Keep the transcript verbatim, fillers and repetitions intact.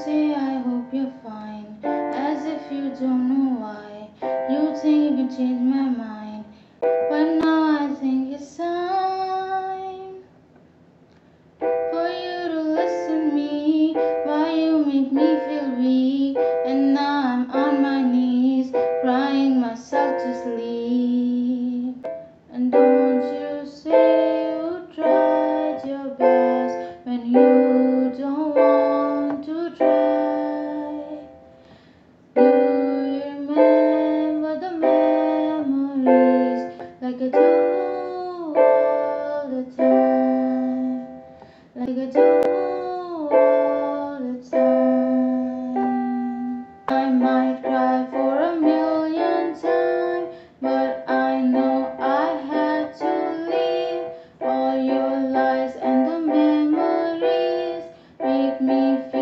say I hope you're fine, as if you don't know why. You think you can change my mind, but now I think it's time for you to listen to me. Why you make me feel weak, and now I'm on my knees, crying myself to sleep. And don't you say you tried your best when you don't want to try. Do you remember the memories like I do all the time, like I do all the time? I might cry for a million times, but I know I had to leave. All your lies and the memories make me feel